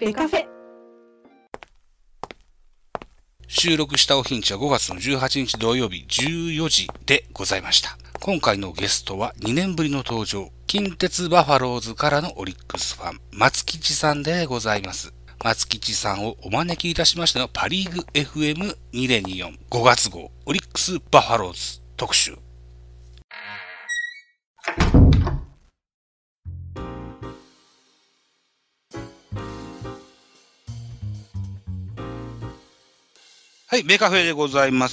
ベカフェ。 収録したお日にちは5月の18日土曜日14時でございました。今回のゲストは2年ぶりの登場、近鉄バファローズからのオリックスファン、松吉さんでございます。松吉さんをお招きいたしましてのパリーグ FM2024 5月号オリックスバファローズ特集。はい、ベカフェでございます。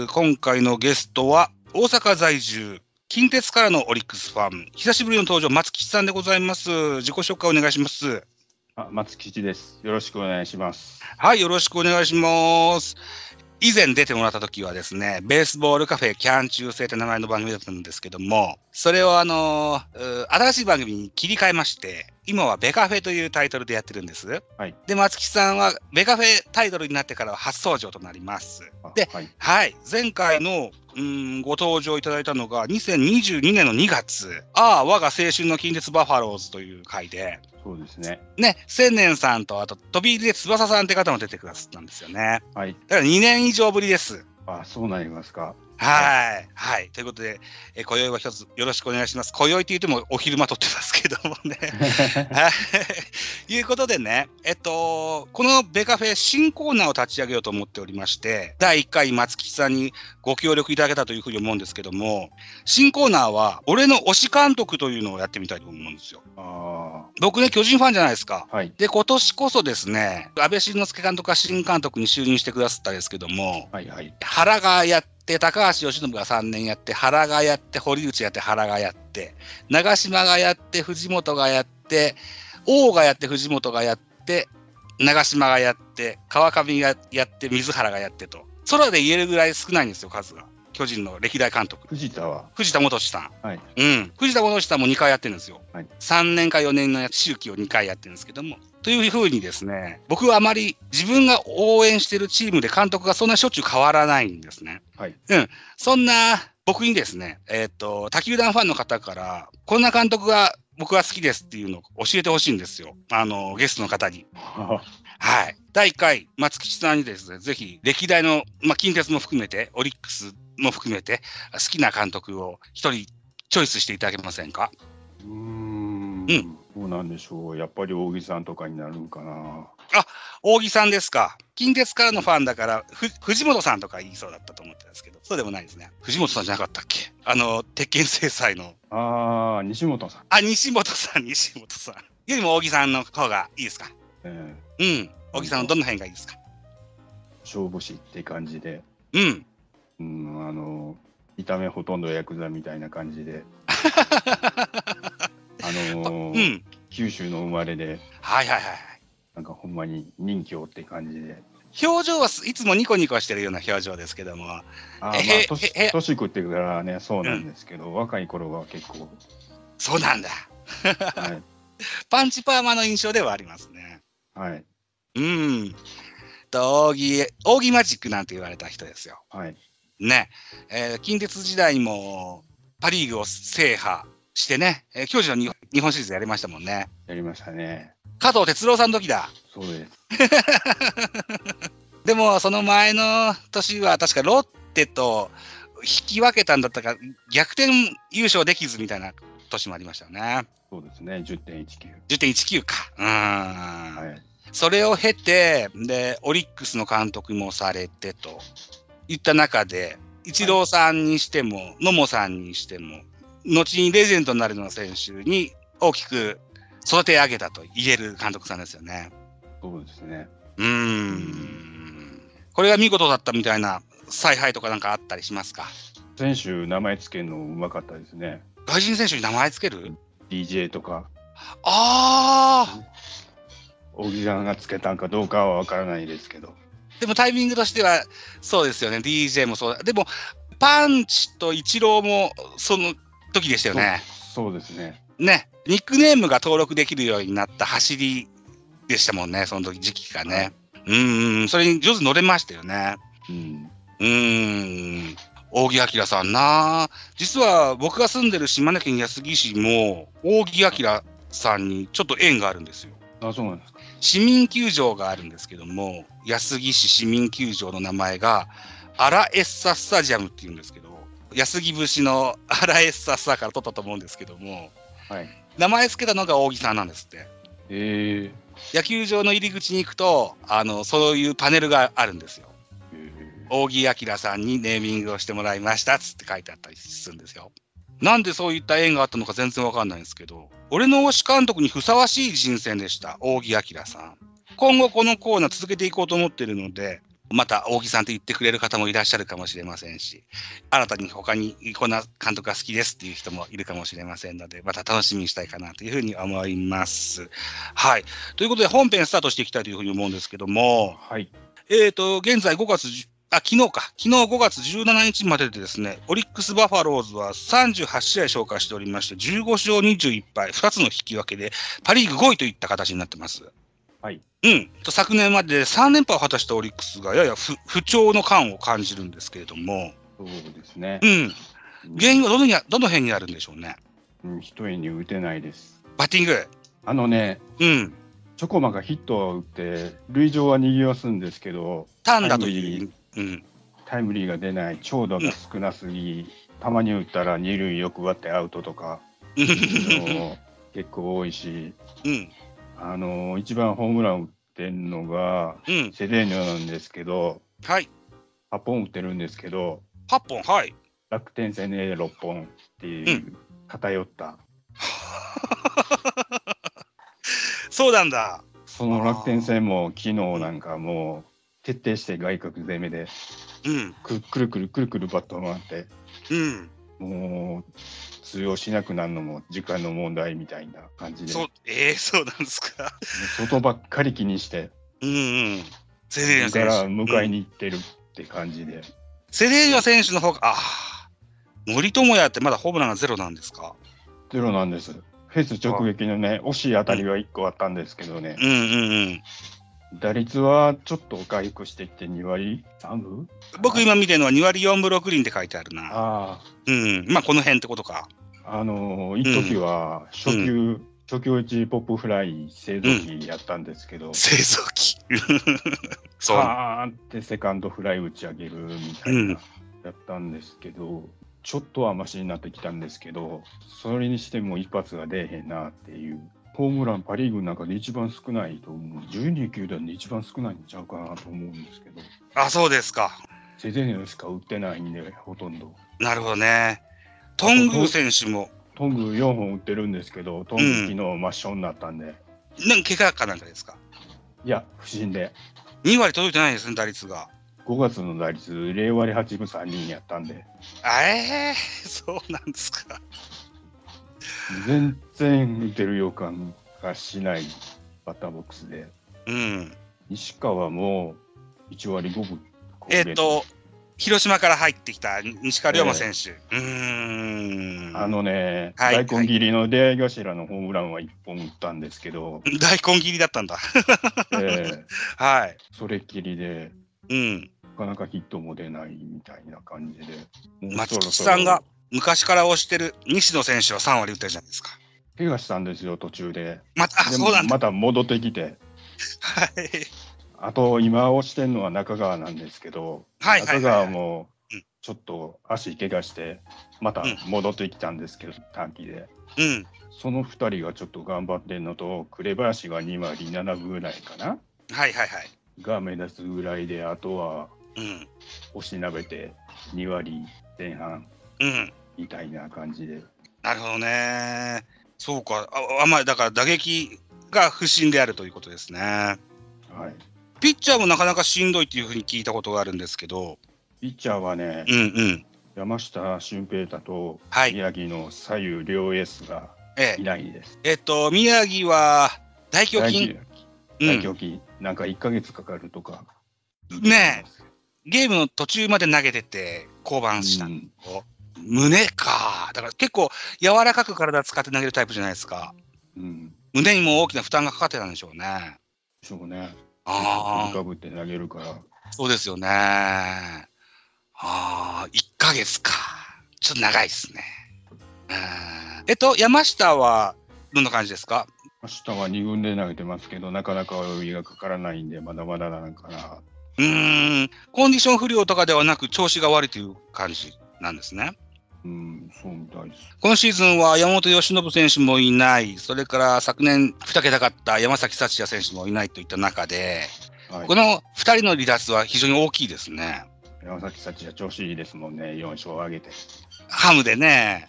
今回のゲストは大阪在住、近鉄からのオリックスファン、久しぶりの登場、松吉さんでございます。自己紹介お願いします。 松吉です。よろしくお願いします。 はい、よろしくお願いします。以前出てもらった時はですね、ベースボールカフェキャン中世って名前の番組だったんですけども、それを新しい番組に切り替えまして、今はベカフェというタイトルでやってるんです。 はい、 で、松木さんはベカフェタイトルになってからは初登場となります。で、はい、前回のご登場いただいたのが2022年の2月、我が青春の近鉄バファローズという回で、 そうですね。 ね、千年さんとあと飛び入りで翼さんって方も出てくださったんですよね。 はい。 だから2年以上ぶりです。 そうなりますか。 はい。はい。ということで、今宵は一つよろしくお願いします。今宵って言ってもお昼間撮ってますけどもね。はい。いうことでね、このベカフェ新コーナーを立ち上げようと思っておりまして、第1回松吉さんにご協力いただけたというふうに思うんですけども、新コーナーは、俺の推し監督というのをやってみたいと思うんですよ。僕ね、巨人ファンじゃないですか。 はい。 で、今年こそですね、安倍晋之助監督が新監督に就任してくださったんですけども、 はいはい。 原がやって、高橋由伸が3年やって、原がやって、堀内やって、原がやって、長嶋がやって、藤本がやって、王がやって、藤本がやって、長嶋がやって、川上がやって、水原がやってと。空で言えるぐらい少ないんですよ、数が。巨人の歴代監督。 藤田元志さん。 はい。 藤田元志さんも2回やってるんですよ。 はい。 3年か4年の周期を2回やってるんですけども。というふうにですね、僕はあまり自分が応援しているチームで監督がそんなしょっちゅう変わらないんですね。 はい。 そんな僕にですね、他球団ファンの方から、こんな監督が僕は好きですっていうのを教えてほしいんですよ。ゲストの方に。はい。第1回、松吉さんにですね、ぜひ、歴代の、近鉄も含めて、オリックスも含めて、好きな監督を一人チョイスしていただけませんか？ どうなんでしょう。やっぱり扇さんとかになるんかな。 扇さんですか。近鉄からのファンだから、藤本さんとか言いそうだったと思ってたんですけど、そうでもないですね。藤本さんじゃなかったっけ？鉄拳制裁の。 西本さん。 西本さん。よりも扇さんの方がいいですか？扇さんのどの辺がいいですか？ 勝負師って感じで。見た目ほとんどヤクザみたいな感じで。九州の生まれで。なんかほんまに人侠って感じで。 表情はいつもニコニコしてるような表情ですけども。 年食ってからね、そうなんですけど、若い頃は結構。 そうなんだ。パンチパーマの印象ではありますね。 はい。 扇マジックなんて言われた人ですよ。 はい。 ね。近鉄時代にもパ・リーグを制覇してね、巨人の日本シリーズやりましたもんね。 やりましたね。 加藤哲郎さんの時だ。 そうです。 でも、その前の年は確かロッテと引き分けたんだったか、逆転優勝できずみたいな年もありましたよね。 そうですね、10.19。 10.19 か。それを経て、で、オリックスの監督もされてといった中で、イチローさんにしても、野茂さんにしても、後にレジェンドになるような選手に大きく育て上げたと言える監督さんですよね。 そうですね。 これが見事だったみたいな采配とかなんかあったりしますか？ 選手名前つけるのうまかったですね。 外人選手に名前つける？ DJ とか。扇さんがつけたんかどうかは分からないですけど。 でもタイミングとしてはそうですよね。DJ もそうだ。でもパンチとイチローもその時でしたよね。 そうですね。 ね、ニックネームが登録できるようになった走りでしたもんね、その時時期がね。それに上手に乗れましたよね。扇明さんな。実は僕が住んでる島根県安来市も扇明さんにちょっと縁があるんですよ。 そうなんですか。 市民球場があるんですけども、安来市市民球場の名前がアラエッサスタジアムっていうんですけど、安来節のアラエッサスタから取ったと思うんですけども、 はい、 名前付けたのが扇さんなんですって。野球場の入り口に行くとそういうパネルがあるんですよ。扇明さんにネーミングをしてもらいましたっつって書いてあったりするんですよ。なんでそういった縁があったのか全然わかんないんですけど、俺の推し監督にふさわしい人選でした、扇明さん。今後このコーナー続けていこうと思ってるので、また扇さんって言ってくれる方もいらっしゃるかもしれませんし、新たに他にこんな監督が好きですっていう人もいるかもしれませんので、また楽しみにしたいかなというふうに思います。はい。ということで本編スタートしていきたいというふうに思うんですけども、 はい、 現在昨日5月17日まででですね、オリックス・バファローズは38試合消化しておりまして、15勝21敗、2つの引き分けで、パ・リーグ5位といった形になってます。 はい。 昨年まで3連覇を果たしたオリックスがやや不調の感を感じるんですけれども、 そうですね。 原因はどの辺にあるんでしょうね。 一重に打てないです。 バッティング。 チョコマがヒットを打って、塁上は賑わすんですけど、 単打という。 タイムリーが出ない、長打が少なすぎ、たまに打ったら二塁よく割ってアウトとか結構多いし、一番ホームラン打ってるのがセデーニョなんですけど、 はい、 8本打ってるんですけど、 8本、はい、 楽天戦で6本っていう偏った、 そうなんだ。 その楽天戦も昨日なんかもう徹底して外角攻めで、くるくるバット回って、もう通用しなくなるのも時間の問題みたいな感じで。 そうなんですか。 外ばっかり気にして、 セデーニョ選手から迎えに行ってるって感じで。 セデーニョ選手の方が、森友哉ってまだホームランがゼロなんですか？ ゼロなんです。フェンス直撃のね、惜しい当たりは1個あったんですけどね。打率はちょっと回復していって2割3分？ 僕今見てるのは2割4分6厘って書いてあるな。 まあこの辺ってことか。 一時は初球打ちポップフライ製造機やったんですけど、 製造機そうパーンってセカンドフライ打ち上げるみたいなやったんですけど、ちょっとはマシになってきたんですけど、それにしても一発が出えへんなっていう。ホームランパ・リーグの中で一番少ないと思う。12球団で一番少ないんちゃうかなと思うんですけど。 そうですか。 セデーニョしか打ってないんで、ほとんど。 なるほどね。トングー選手も。 トングー4本打ってるんですけど、トングー昨日抹消になったんで。 怪我かなんかですか？ いや、不審で。 2割届いてないですね、打率が。 5月の打率0割8分3厘やったんで。 そうなんですか。 全然打てる予感がしないバッターボックスで。西川も1割5分。 広島から入ってきた西川龍馬選手。 大根切りの出会い頭のホームランは1本打ったんですけど。 大根切りだったんだ。 はい。それっきりで、なかなかヒットも出ないみたいな感じで。 松吉さんが昔から推してる西野選手は3割打ったじゃないですか。 怪我したんですよ、途中で。 そうなんだ。 また戻ってきて。 はい。 あと今推してるのは中川なんですけど、中川もちょっと足怪我してまた戻ってきたんですけど、短期で、その2人がちょっと頑張ってるのと、紅林が2割7分ぐらいかな、が目立つぐらいで、あとは押しなべて2割前半みたいな感じで。 なるほどね。そうか。だから打撃が不振であるということですね。はい。ピッチャーもなかなかしんどいっていうふうに聞いたことがあるんですけど。 ピッチャーはね、山下舜平太と宮城の左右両エースがいないです。 宮城は大胸筋。 大胸筋、なんか1ヶ月かかるとか。 ねえ、ゲームの途中まで投げてて降板したの。胸か。だから結構柔らかく体使って投げるタイプじゃないですか。胸にも大きな負担がかかってたんでしょうね。浮かぶって投げるから。 そうですよね。1ヶ月か。ちょっと長いですね。山下はどんな感じですか？ 明日は2軍で投げてますけど、なかなか泳ぎがかからないんで、まだまだなのかな。 コンディション不良とかではなく、調子が悪いという感じなんですね。 そうみたいです。 今シーズンは山本由伸選手もいない、それから昨年2桁勝った山崎福也選手もいないといった中で、はい、この2人の離脱は非常に大きいですね。 山崎福也調子いいですもんね、4勝を挙げて。 ハムでね。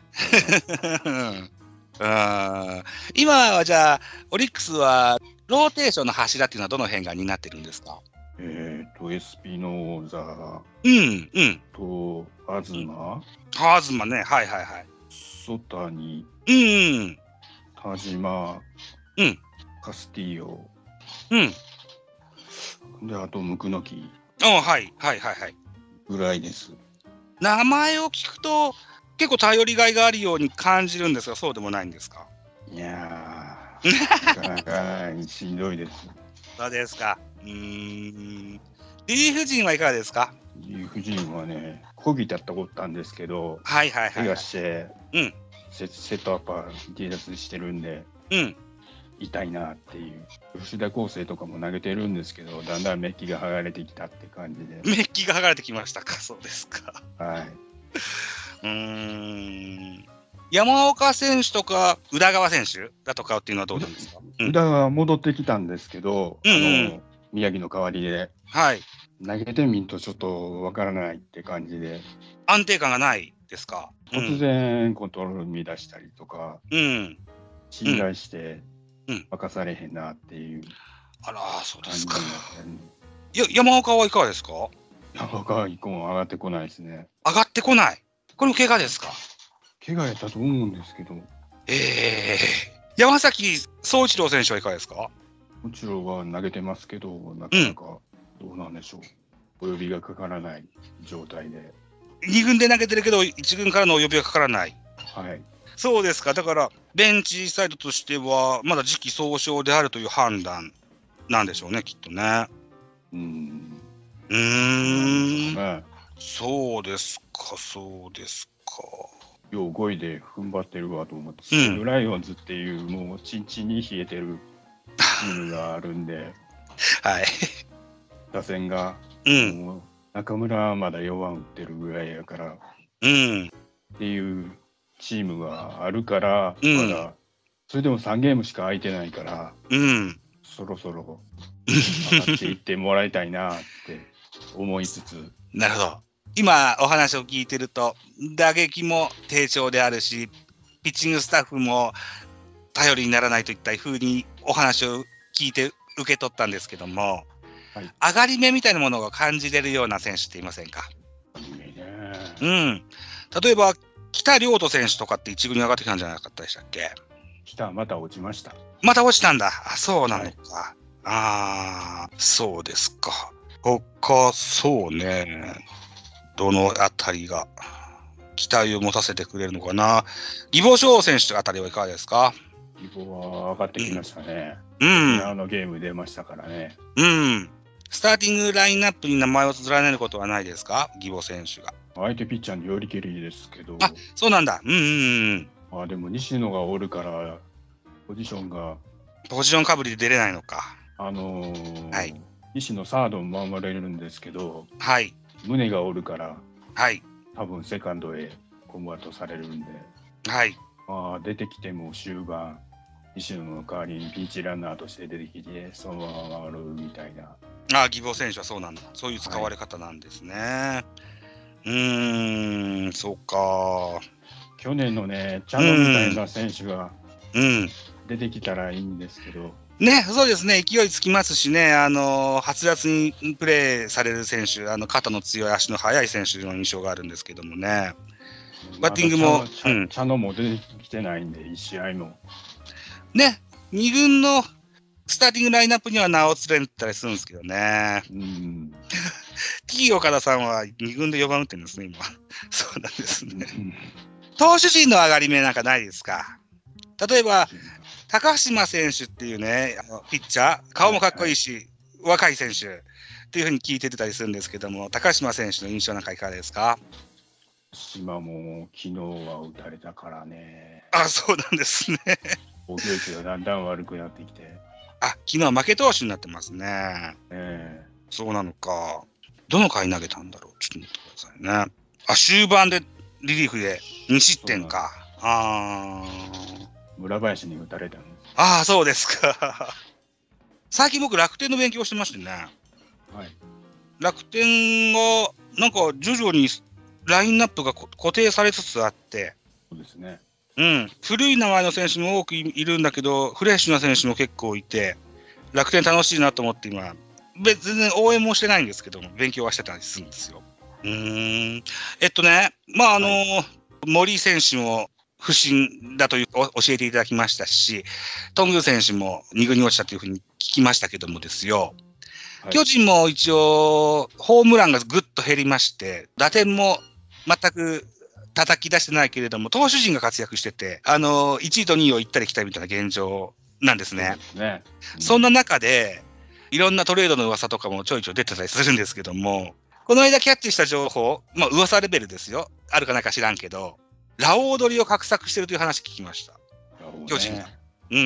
今はじゃあ、オリックスはローテーションの柱っていうのはどの辺が担ってるんですか？ エスピノーザと東ね、はいはいはい。 曽谷、田島、カスティーヨ、であとムクノキ、 はいはいはいはいぐらいです。 名前を聞くと結構頼りがいがあるように感じるんですが、そうでもないんですか？ いやー、なかなかしんどいです。 そうですか。リリーフ陣はいかがですか？ リリーフ陣はね、こぎだったことあったんですけど、 はいはいはい、 怪我して、セットアッパー離脱してるんで、痛いなっていう。吉田康生とかも投げてるんですけど、だんだんメッキが剥がれてきたって感じで。 メッキが剥がれてきましたか？そうですか。 はい。 山岡選手とか宇田川選手だとかっていうのはどうなんですか？ 宇田川戻ってきたんですけど、宮城の代わりで、投げてみんとちょっとわからないって感じで、 安定感がないですか？ 突然コントロール乱したりとか、信頼して任されへんなっていう。 あら、そうですか。山岡はいかがですか？ 山岡は一個も上がってこないですね。 上がってこない。これも怪我ですか？ 怪我やったと思うんですけど。 山崎総一郎選手はいかがですか？ 総一郎は投げてますけど、なかなかどうなんでしょう。お呼びがかからない状態で。 2軍で投げてるけど、1軍からのお呼びがかからない。 はい。 そうですか。だから、ベンチサイドとしては、まだ時期尚早であるという判断なんでしょうね、きっとね。そうですか、そうですか。 よう5位で踏ん張ってるわと思って、ライオンズっていう、もうちんちんに冷えてるチームがあるんで、 はい。 打線が、もう中村はまだ4番打ってるぐらいやから、っていうチームがあるから、まだ、それでも3ゲームしか空いてないから、そろそろ上がっていってもらいたいなって思いつつ。 なるほど。今お話を聞いてると、打撃も低調であるし、ピッチングスタッフも頼りにならないといったふうにお話を聞いて受け取ったんですけども、上がり目みたいなものが感じれるような選手っていませんか？例えば北亮斗選手とかって1軍に上がってきたんじゃなかったでしたっけ？ 北また落ちました。 また落ちたんだ。あ、そうなのか。そうですか。他、そうね。どのあたりが期待を持たせてくれるのかな。義母翔選手あたりはいかがですか？ 義母は上がってきましたね。ゲーム出ましたからね。 スターティングラインナップに名前を連ねることはないですか？義母選手が。 相手ピッチャーによりけりですけど。 そうなんだ。 でも西野がおるからポジションかぶりで出れないのか。 西野サードも守れるんですけど、宗がおるから、多分セカンドへコンバートされるんで、出てきても終盤西野の代わりにピンチランナーとして出てきてそのまま回るみたいな。 義母選手はそうなんだ。そういう使われ方なんですね。そうか。 去年のね、チャノみたいな選手が出てきたらいいんですけど。 そうですね。勢いつきますしね、はつらつにプレーされる選手、肩の強い足の速い選手の印象があるんですけどもね。バッティングも。 チャノも出てきてないんで、1試合も。 2軍のスターティングラインナップには名を連ねたりするんですけどね。T 岡田さんは2軍で4番打ってるんですね、今。そうなんですね。投手陣の上がり目なんかないですか？例えば、高島選手っていうね、ピッチャー、顔もかっこいいし、若い選手っていうふうに聞いてたりするんですけども、高島選手の印象なんかいかがですか？ 島も昨日は打たれたからね。 そうなんですね。 防御率がだんだん悪くなってきて。 昨日は負け投手になってますね。そうなのか。どの回投げたんだろう。ちょっと待ってくださいね。終盤でリリーフで2失点か。 村林に打たれたんです。 そうですか。最近僕楽天の勉強してましてね。 はい。 楽天がなんか徐々にラインナップが固定されつつあって。 そうですね。 古い名前の選手も多くいるんだけど、フレッシュな選手も結構いて、楽天楽しいなと思って今、全然応援もしてないんですけども、勉強はしてたりするんですよ。森選手も不振だと教えていただきましたし、頓宮選手も2軍に落ちたというふうに聞きましたけどもですよ、巨人も一応ホームランがぐっと減りまして、打点も全く叩き出してないけれども、投手陣が活躍してて、1位と2位を行ったり来たりみたいな現状なんですね。そんな中で、いろんなトレードの噂とかもちょいちょい出てたりするんですけども、この間キャッチした情報、噂レベルですよ。あるかないか知らんけど、ラオウ取りを画策してるという話聞きました。巨人が。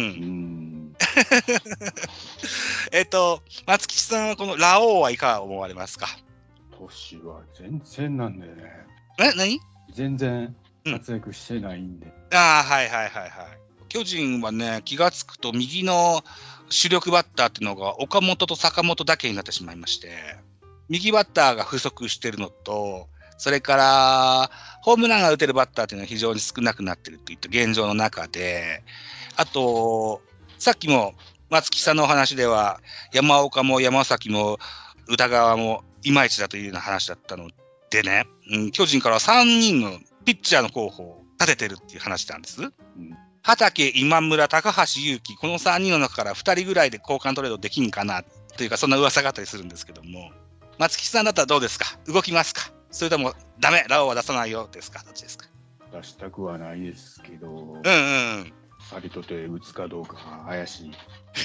松吉さんはこのラオウはいかが思われますか？ 年は全然なんでね。 何？ 全然活躍してないんで。 巨人はね、気がつくと右の主力バッターっていうのが岡本と坂本だけになってしまいまして、右バッターが不足してるのと、それからホームランが打てるバッターっていうのは非常に少なくなってるといった現状の中で、あとさっきも松木さんのお話では山岡も山崎も宇田川もいまいちだというような話だったのでね、巨人からは3人のピッチャーの候補を立ててるっていう話なんです。畠、今村、高橋優貴、この3人の中から2人ぐらいで交換トレードできんかなというか、そんな噂があったりするんですけども、松木さんだったらどうですか？動きますか？それともダメ、ラオウは出さないよですか？どっちですか？ 出したくはないですけど、サリとて打つかどうか怪しい。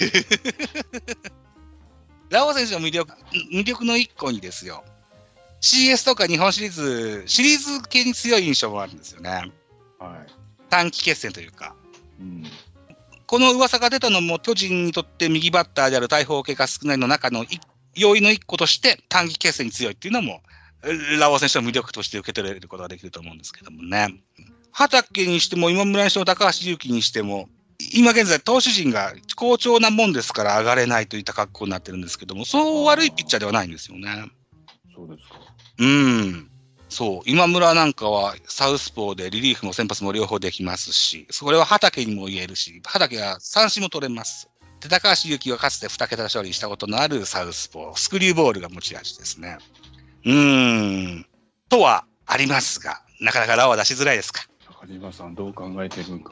ラオウ選手の魅力の一個にですよ、CS とか日本シリーズ系に強い印象もあるんですよね。短期決戦というか、この噂が出たのも巨人にとって右バッターである大砲系が少ないの中の要因の一個として短期決戦に強いっていうのもラオウ選手の魅力として受け取れることができると思うんですけどもね。畠にしても今村にしても高橋優貴にしても今現在投手陣が好調なもんですから上がれないといった格好になってるんですけども、そう悪いピッチャーではないんですよね。 そうですか。 そう、今村なんかはサウスポーでリリーフも先発も両方できますし、それは畠にも言えるし、畠は三振も取れます。で、高橋優貴はかつて2桁勝利したことのあるサウスポー、スクリューボールが持ち味ですね。とはありますが、なかなかラオウは出しづらいですか？ 中島さんどう考えてるんか。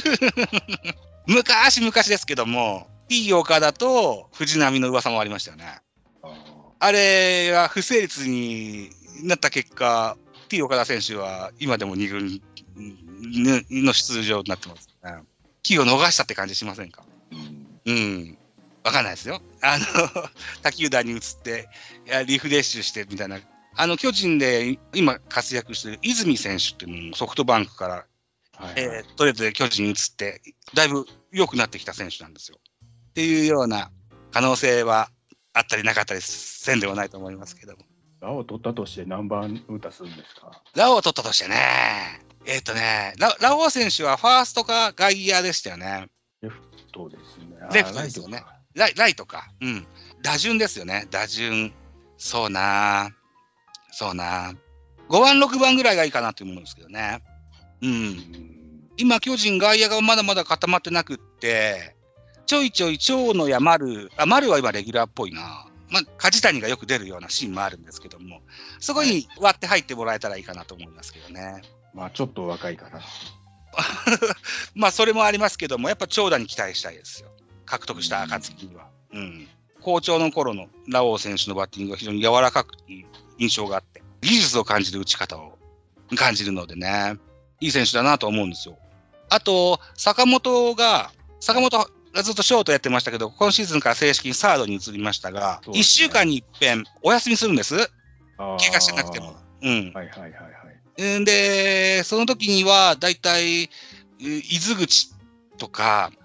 昔ですけども、T 岡田と藤浪の噂もありましたよね。あれが不成立になった結果、T 岡田選手は今でも2軍の出場になってますね。気を逃したって感じしませんか？わかんないですよ。他球団に移ってリフレッシュしてみたいな。巨人で今活躍している泉選手っていうのもソフトバンクから、トレードで巨人に移ってだいぶ良くなってきた選手なんですよ。っていうような可能性はあったりなかったりせんではないと思いますけども。 ラオウ取ったとして何番打たすんですか？ ラオウ取ったとしてね、ラオウ選手はファーストか外野でしたよね。 レフトですね。 レフトですよね。ライトか。打順ですよね。打順。そうな。5番、6番ぐらいがいいかなというものですけどね。今、巨人外野がまだまだ固まってなくって、ちょいちょい長野や丸は今レギュラーっぽいな。梶谷がよく出るようなシーンもあるんですけども、そこに割って入ってもらえたらいいかなと思いますけどね。 ちょっと若いから。 それもありますけども、やっぱ長打に期待したいですよ。獲得した暁には。好調の頃のラオウ選手のバッティングは非常に柔らかくいい印象があって、技術を感じる打ち方を感じるのでね、いい選手だなと思うんですよ。あと、坂本がずっとショートやってましたけど、今シーズンから正式にサードに移りましたが、1週間に一遍お休みするんです。怪我してなくても。で、その時にはだいたい伊豆口とか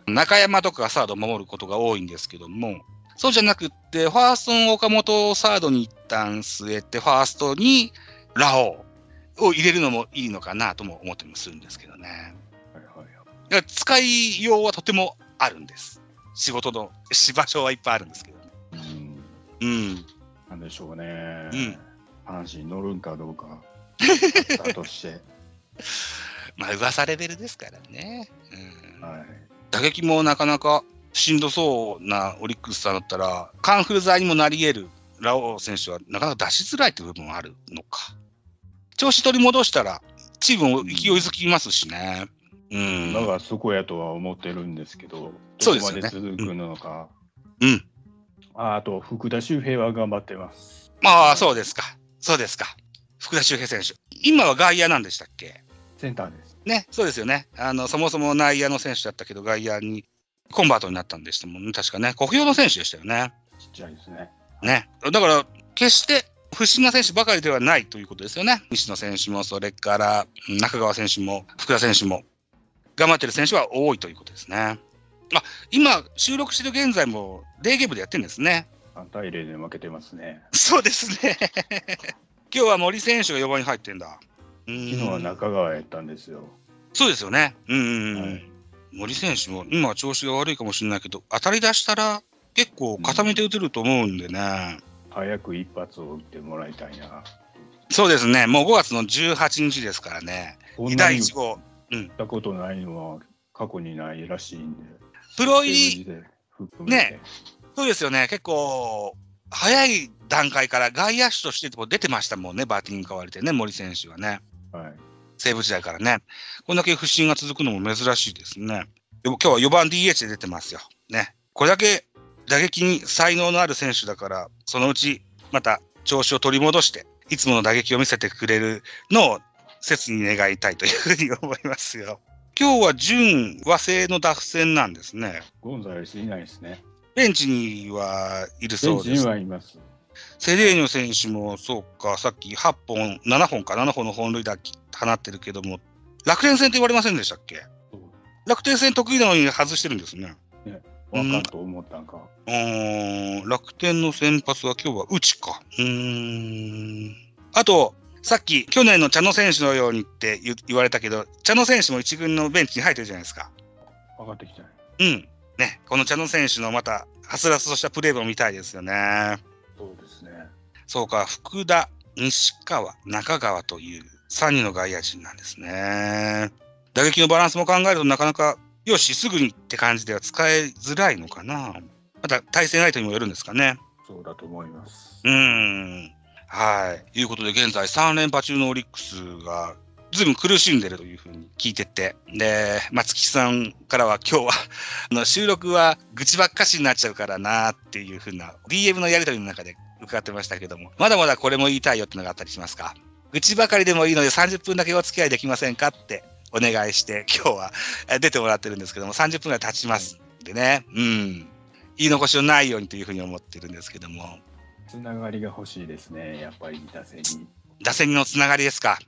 中山とかがサードを守ることが多いんですけども、そうじゃなくって、ファーストの岡本をサードに一旦据えて、ファーストにラオウを入れるのもいいのかなとも思ったりもするんですけどね。使いようはとてもあるんです。仕事の場所はいっぱいあるんですけどね。 なんでしょうね。阪神乗るんかどうか。だとして。 まあ噂レベルですからね。打撃もなかなかしんどそうなオリックスさんだったら、カンフル剤にもなり得るラオウ選手はなかなか出しづらいという部分はあるのか。調子取り戻したらチームも勢いづきますしね。 今がそこやとは思ってるんですけど、 どこまで続くのか。あと福田周平は頑張ってます。 そうですか。そうですか。福田周平選手。今は外野なんでしたっけ？ センターです。 ね、そうですよね。そもそも内野の選手だったけど、外野にコンバートになったんでしたもんね。確かね、小兵の選手でしたよね。 ちっちゃいですね。 ね。だから、決して不審な選手ばかりではないということですよね。西野選手も、それから中川選手も、福田選手も、頑張ってる選手は多いということですね。今、収録してる現在も、デーゲームでやってるんですね。 3対0で負けてますね。 そうですね。今日は森選手が4番に入ってんだ。 昨日は中川やったんですよ。 そうですよね。森選手も今は調子が悪いかもしれないけど、当たり出したら結構固めて打てると思うんでね。 早く一発を打ってもらいたいな。 そうですね。もう5月の18日ですからね。第1号。 打ったことないのは過去にないらしいんで。 プロ入りね。そうですよね。結構早い段階から外野手として出てましたもんね。バッティング変われてね、森選手はね。西武時代からね。こんだけ不振が続くのも珍しいですね。今日は4番 DH で出てますよ。ね。これだけ打撃に才能のある選手だから、そのうちまた調子を取り戻して、いつもの打撃を見せてくれるのを切に願いたいというふうに思いますよ。今日は純和製の打線なんですね。 ゴンザレスいないですね。 ベンチにはいるそうです。ベンチにはいます。 セレーニョ選手もそうか、さっき7本の本塁打放ってるけども、楽天戦って言われませんでしたっけ？楽天戦得意なのに外してるんですね。 わかんと思ったんか。 楽天の先発は今日は内か。あと、さっき去年の茶野選手のようにって言われたけど、茶野選手も一軍のベンチに入ってるじゃないですか。 分かってきたね。ね、この茶野選手のまたはつらつとしたプレーも見たいですよね。 そうですね。 そうか、福田、西川、中川という3人の外野陣なんですね。打撃のバランスも考えるとなかなか、よし、すぐにって感じでは使いづらいのかな。また対戦相手にもよるんですかね。 そうだと思います。 はい。いうことで、現在3連覇中のオリックスが、ずいぶん苦しんでるというふうに聞いてて、で、松木さんからは今日は収録は愚痴ばっかしになっちゃうからなっていうふうな DM のやり取りの中で伺ってましたけども、まだまだこれも言いたいよってのがあったりしますか？愚痴ばかりでもいいので30分だけお付き合いできませんかってお願いして今日は出てもらってるんですけども、30分ぐらい経ちますんでね、言い残しのないようにというふうに思ってるんですけども、 つながりが欲しいですね、やっぱり打線のつながりですか。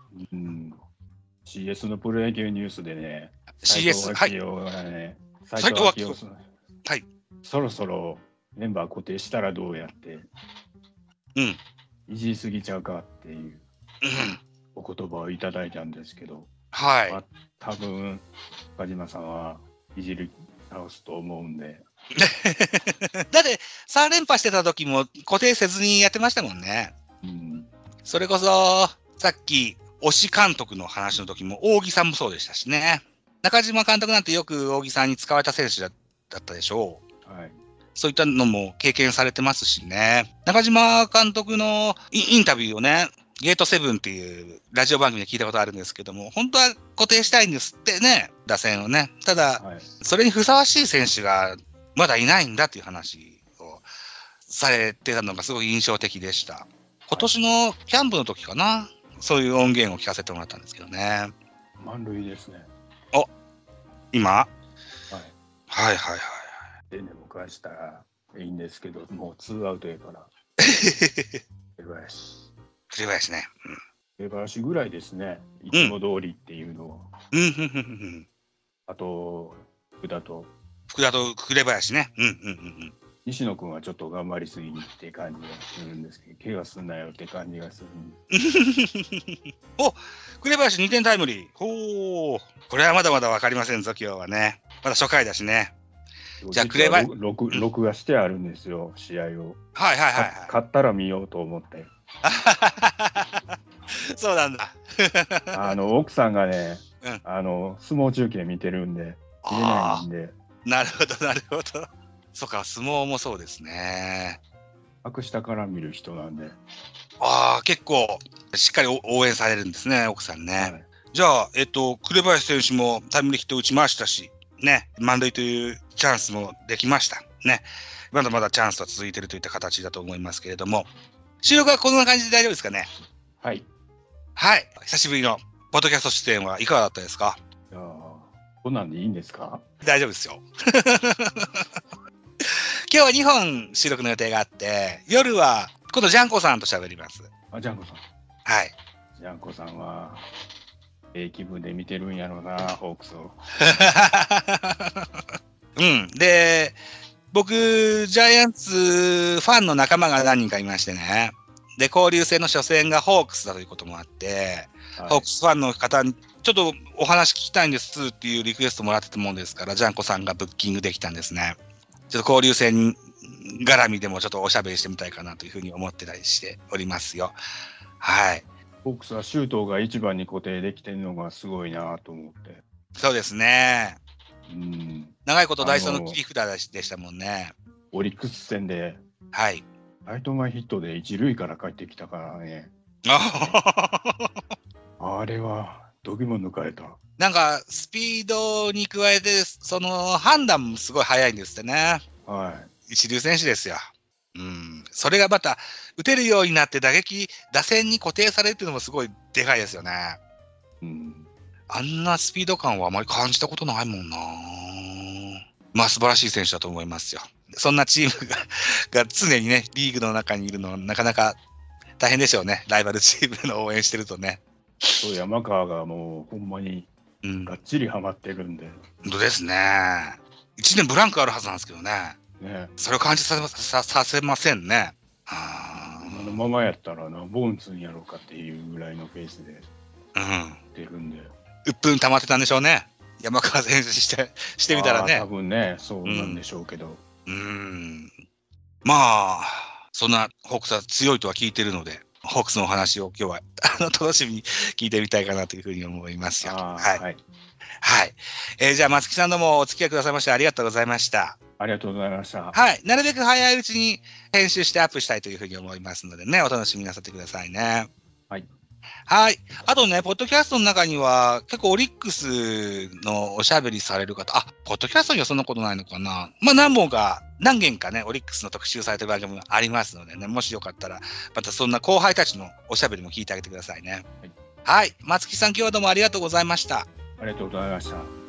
CS のプロ野球ニュースでね、 CS、はい。 斉藤明夫さん、はい。そろそろメンバー固定したらどうやって、いじりすぎちゃうかっていうお言葉をいただいたんですけど、多分岡島さんはいじり直すと思うんで。 だって3連覇してた時も固定せずにやってましたもんね。それこそさっき推し監督の話の時も扇さんもそうでしたしね。中島監督なんてよく扇さんに使われた選手だったでしょう。そういったのも経験されてますしね。中島監督のインタビューをね、ゲートセブンっていうラジオ番組で聞いたことあるんですけども、本当は固定したいんですってね、打線をね。ただ、それにふさわしい選手がまだいないんだっていう話をされてたのがすごい印象的でした。今年のキャンプの時かな、そういう音源を聞かせてもらったんですけどね。 満塁ですね。 今？はい。 でも返したらいいんですけど、もう2アウトやから。 栗林ね。 栗林ぐらいですね。いつも通りっていうのは。あと、 福田と紅林ね。 西野君はちょっと頑張りすぎって感じがするんですけど、怪我すんなよって感じがする。 お、紅林2点タイムリー。ほう、これはまだまだ分かりませんぞ、今日はね。まだ初回だしね。 じゃあ紅林録画してあるんですよ、試合を。 はい。 勝ったら見ようと思って。 そうなんだ。 奥さんがね、相撲中継見てるんで見れないんで。 なるほど。そうか、相撲もそうですね。 幕下から見る人なんで。 結構しっかり応援されるんですね、奥さんね。 はい、 じゃあ、紅林選手もタイムリーヒット打ちましたし、ね、満塁というチャンスもできました。ね、まだまだチャンスは続いているといった形だと思いますけれども、収録はこんな感じで大丈夫ですかね。 はい。 久しぶりのポッドキャスト出演はいかがだったですか。 こんなんでいいんですか。 大丈夫ですよ。今日は2本収録の予定があって、夜は今度ジャンコさんと喋ります。 ジャンコさん。 はい。 ジャンコさんは気分で見てるんやろうな、ホークスを。 で、僕ジャイアンツファンの仲間が何人かいましてね。で、交流戦の初戦がホークスだということもあって、ホークスファンの方にちょっとお話聞きたいんですっていうリクエストもらってたもんですから、ジャンコさんがブッキングできたんですね。ちょっと交流戦絡みでもちょっとおしゃべりしてみたいかなというふうに思ってたりしておりますよ。はい。 ホークスは周東が一番に固定できてるのがすごいなと思って。 そうですね。長いことダイソーの切り札でしたもんね。 オリックス戦で、ライト前ヒットで一塁から帰ってきたからね。あれはどぎも抜かれた。 なんかスピードに加えてその判断もすごい速いんですってね。一流選手ですよ。それがまた打てるようになって打線に固定されるっていうのもすごいでかいですよね。あんなスピード感はあまり感じたことないもんな。まあ素晴らしい選手だと思いますよ。そんなチームが常にねリーグの中にいるのはなかなか大変でしょうね。ライバルチームの応援してるとね。 そう山川がもうほんまにがっちりハマってるんで。 本当ですね。1年ブランクあるはずなんですけどね。それを感じさせませんね。 あのままやったら何本打つんやろうかっていうぐらいのペースで出るんで。 うっぷん溜まってたんでしょうね。山川選手してみたらね。 多分ね、そうなんでしょうけど。 まあそんなホークスは強いとは聞いてるので、ホークスのお話を今日は楽しみに聞いてみたいかなというふうに思いますよ。じゃあ松木さんどうもお付き合いくださいましてありがとうございました。 ありがとうございました。 なるべく早いうちに編集してアップしたいというふうに思いますのでね、お楽しみなさってくださいね。あとね、ポッドキャストの中には結構オリックスのおしゃべりされる方、ポッドキャストにはそんなことないのかな。何件かね、オリックスの特集されてる番組がありますのでね、もしよかったら、またそんな後輩たちのおしゃべりも聞いてあげてくださいね。松木さん、今日はどうもありがとうございました。 ありがとうございました。